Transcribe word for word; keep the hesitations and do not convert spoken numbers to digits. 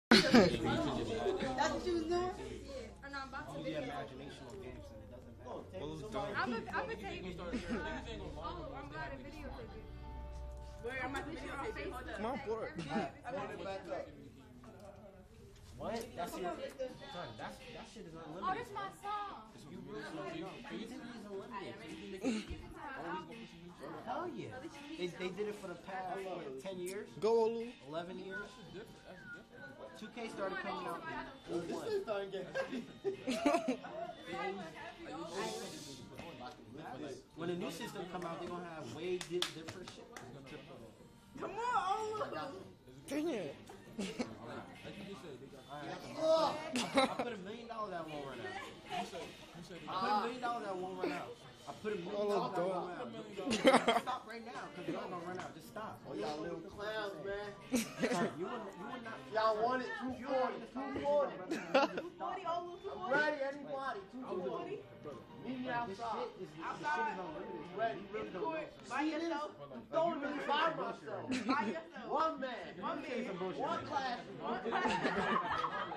That's what you was doing? And I'm about to The video. imagination of games and it doesn't matter. I'm gonna I'm gonna take it. Oh, I'm glad it videotaped it. Where I'm at the Put it video on tape. Facebook. Hold up. Come on, pull it. What? That's your son. That's that shit is Oh, unlimited. that's my song. You really don't know. Creativity is unlimited. Hell yeah. They, they did it for the past what, ten years, Go, Olu. eleven years. two K started coming out in oh one. When the new system come out, they're gonna have way di- different shit. Come on, Olu. Dang it. I put a million dollars that won't run out. I put a million dollars that won't run out. I put a million dollars that won't run out. Stop right now, because it's not gonna run out. Just stop. Oh, y'all little clowns, man. You would, you would not. Y'all want it two forty, two forty. forty, Olu, two forty. Ready, anybody, two forty. Meet me This shit outside. is, this shit is unlimited. Ready, You really don't know. By yourself. don't really by myself. By yourself. One man, One man. one classroom. One class.